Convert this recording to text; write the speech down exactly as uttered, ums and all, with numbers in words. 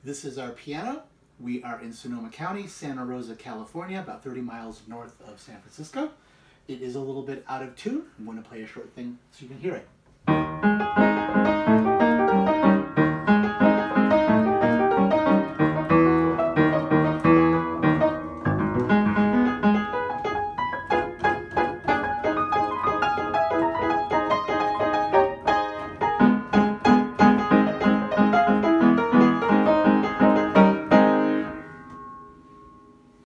This is our piano. We are in Sonoma County, Santa Rosa, California, about thirty miles north of San Francisco. It is a little bit out of tune. I'm going to play a short thing so you can hear it.